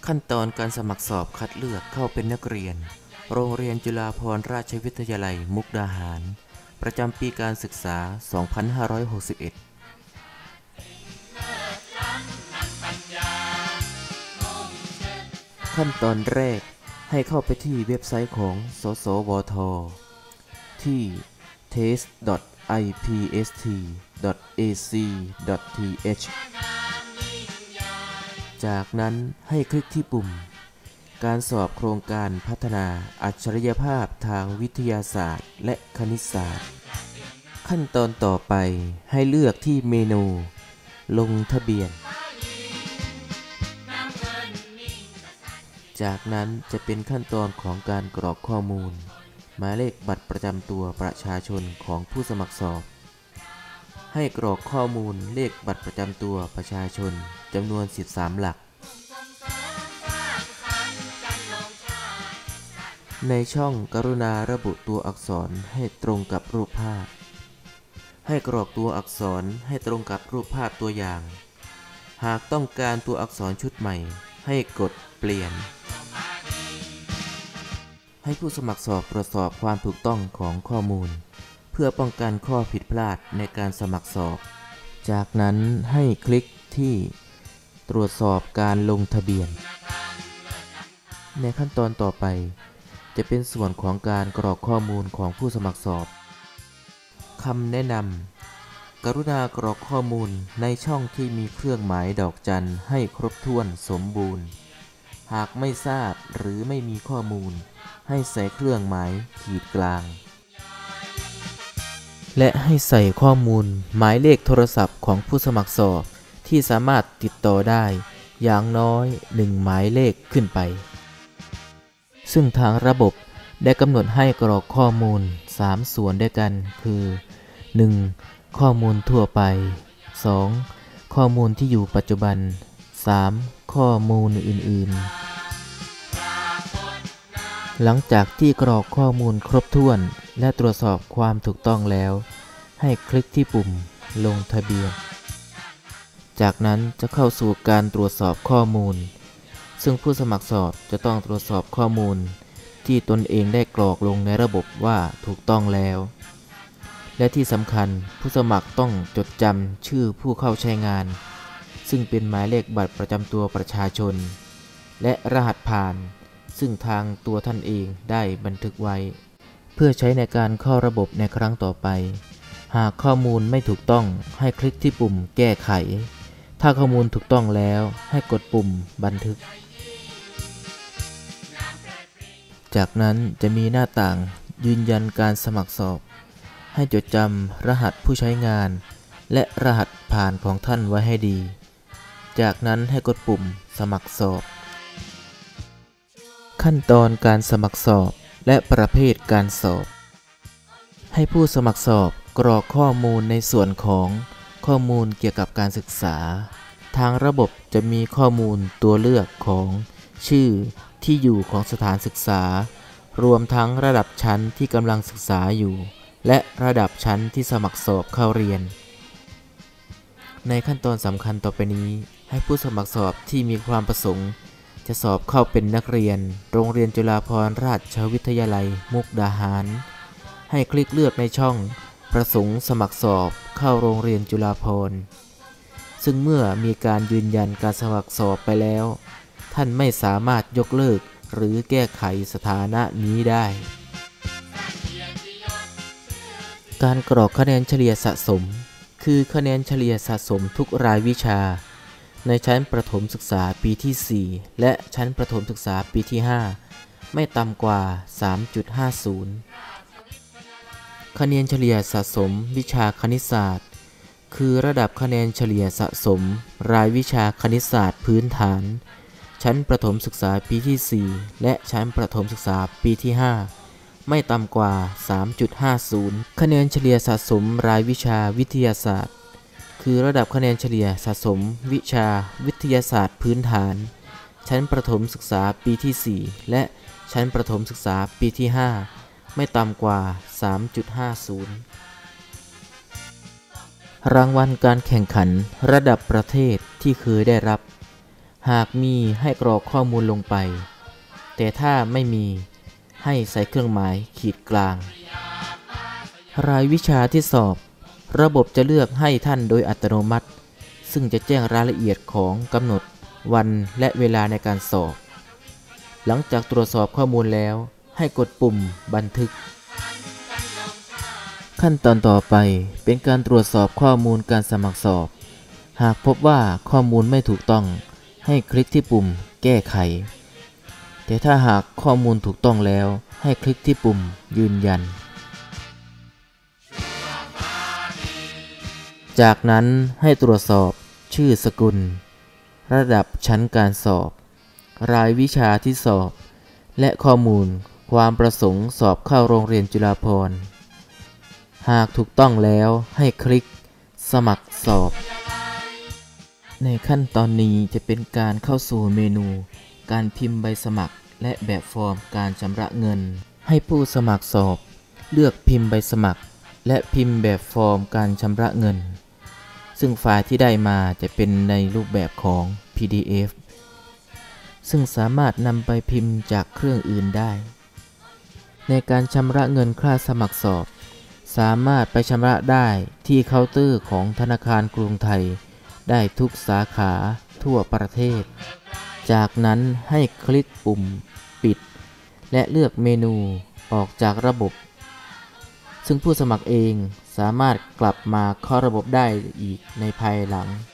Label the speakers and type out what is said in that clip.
Speaker 1: ขั้นตอนการสมัครสอบคัดเลือกเข้าเป็นนักเรียนโรงเรียนจุฬาภรณราชวิทยาลัยมุกดาหารประจำปีการศึกษา 2561 ขั้นตอนแรกให้เข้าไปที่เว็บไซต์ของสสวทที่ test.ipst.ac.th จากนั้นให้คลิกที่ปุ่มการสอบโครงการพัฒนาอัจฉริยภาพทางวิทยาศาสตร์และคณิตศาสตร์ขั้นตอนต่อไปให้เลือกที่เมนูลงทะเบียนจากนั้นจะเป็นขั้นตอนของการกรอกข้อมูลหมายเลขบัตรประจำตัวประชาชนของผู้สมัครสอบให้กรอกข้อมูลเลขบัตรประจำตัวประชาชนจำนวน13หลักในช่องกรุณาระบุตัวอักษรให้ตรงกับรูปภาพให้กรอกตัวอักษรให้ตรงกับรูปภาพตัวอย่างหากต้องการตัวอักษรชุดใหม่ให้กดเปลี่ยนให้ผู้สมัครสอบตรวจสอบความถูกต้องของข้อมูลเพื่อป้องกันข้อผิดพลาดในการสมัครสอบจากนั้นให้คลิกที่ตรวจสอบการลงทะเบียนในขั้นตอนต่อไปจะเป็นส่วนของการกรอกข้อมูลของผู้สมัครสอบคำแนะนำกรุณากรอกข้อมูลในช่องที่มีเครื่องหมายดอกจันให้ครบถ้วนสมบูรณ์หากไม่ทราบหรือไม่มีข้อมูลให้ใส่เครื่องหมายขีดกลางและให้ใส่ข้อมูลหมายเลขโทรศัพท์ของผู้สมัครสอบที่สามารถติดต่อได้อย่างน้อย1หมายเลขขึ้นไปซึ่งทางระบบได้กำหนดให้กรอกข้อมูล3ส่วนด้วยกันคือ 1. ข้อมูลทั่วไป 2. ข้อมูลที่อยู่ปัจจุบัน 3. ข้อมูลอื่นๆหลังจากที่กรอกข้อมูลครบถ้วนและตรวจสอบความถูกต้องแล้วให้คลิกที่ปุ่มลงทะเบียนจากนั้นจะเข้าสู่การตรวจสอบข้อมูลซึ่งผู้สมัครสอบจะต้องตรวจสอบข้อมูลที่ตนเองได้กรอกลงในระบบว่าถูกต้องแล้วและที่สำคัญผู้สมัครต้องจดจำชื่อผู้เข้าใช้งานซึ่งเป็นหมายเลขบัตรประจำตัวประชาชนและรหัสผ่านซึ่งทางตัวท่านเองได้บันทึกไว้เพื่อใช้ในการเข้าระบบในครั้งต่อไปหากข้อมูลไม่ถูกต้องให้คลิกที่ปุ่มแก้ไขถ้าข้อมูลถูกต้องแล้วให้กดปุ่มบันทึกจากนั้นจะมีหน้าต่างยืนยันการสมัครสอบให้จดจำรหัสผู้ใช้งานและรหัสผ่านของท่านไว้ให้ดีจากนั้นให้กดปุ่มสมัครสอบขั้นตอนการสมัครสอบและประเภทการสอบให้ผู้สมัครสอบกรอกข้อมูลในส่วนของข้อมูลเกี่ยวกับการศึกษาทางระบบจะมีข้อมูลตัวเลือกของชื่อที่อยู่ของสถานศึกษารวมทั้งระดับชั้นที่กำลังศึกษาอยู่และระดับชั้นที่สมัครสอบเข้าเรียนในขั้นตอนสำคัญต่อไปนี้ให้ผู้สมัครสอบที่มีความประสงค์จะสอบเข้าเป็นนักเรียนโรงเรียนจุฬาภรณราชวิทยาลัยมุกดาหารให้คลิกเลือกในช่องประสงค์สมัครสอบเข้าโรงเรียนจุฬาภรณ์ซึ่งเมื่อมีการยืนยันการสมัครสอบไปแล้วท่านไม่สามารถยกเลิกหรือแก้ไขสถานะนี้ได้การกรอกคะแนนเฉลี่ยสะสมคือคะแนนเฉลี่ยสะสมทุกรายวิชาในชั้นประถมศึกษาปีที่4และชั้นประถมศึกษาปีที่5ไม่ต่ำกว่า 3.50 คะแนนเฉลี่ยสะสมวิชาคณิตศาสตร์คือระดับคะแนนเฉลี่ยสะสมรายวิชาคณิตศาสตร์พื้นฐานชั้นประถมศึกษาปีที่4และชั้นประถมศึกษาปีที่5ไม่ต่ำกว่า 3.50 คะแนนเฉลี่ยสะสมรายวิชาวิทยาศาสตร์คือระดับคะแนนเฉลี่ยสะสมวิชาวิทยาศาสตร์พื้นฐานชั้นประถมศึกษาปีที่4และชั้นประถมศึกษาปีที่5ไม่ต่ำกว่า 3.50 รางวัลการแข่งขันระดับประเทศที่เคยได้รับหากมีให้กรอกข้อมูลลงไปแต่ถ้าไม่มีให้ใส่เครื่องหมายขีดกลางรายวิชาที่สอบระบบจะเลือกให้ท่านโดยอัตโนมัติซึ่งจะแจ้งรายละเอียดของกำหนดวันและเวลาในการสอบหลังจากตรวจสอบข้อมูลแล้วให้กดปุ่มบันทึกขั้นตอนต่อไปเป็นการตรวจสอบข้อมูลการสมัครสอบหากพบว่าข้อมูลไม่ถูกต้องให้คลิกที่ปุ่มแก้ไขแต่ถ้าหากข้อมูลถูกต้องแล้วให้คลิกที่ปุ่มยืนยันจากนั้นให้ตรวจสอบชื่อสกุลระดับชั้นการสอบรายวิชาที่สอบและข้อมูลความประสงค์สอบเข้าโรงเรียนจุฬาภรณ์หากถูกต้องแล้วให้คลิกสมัครสอบในขั้นตอนนี้จะเป็นการเข้าสู่เมนูการพิมพ์ใบสมัครและแบบฟอร์มการชำระเงินให้ผู้สมัครสอบเลือกพิมพ์ใบสมัครและพิมพ์แบบฟอร์มการชำระเงินซึ่งไฟล์ที่ได้มาจะเป็นในรูปแบบของ PDF ซึ่งสามารถนำไปพิมพ์จากเครื่องอื่นได้ในการชำระเงินค่าสมัครสอบสามารถไปชำระได้ที่เคาน์เตอร์ของธนาคารกรุงไทยได้ทุกสาขาทั่วประเทศจากนั้นให้คลิกปุ่มปิดและเลือกเมนูออกจากระบบซึ่งผู้สมัครเองสามารถกลับมาเข้าระบบได้อีกในภายหลัง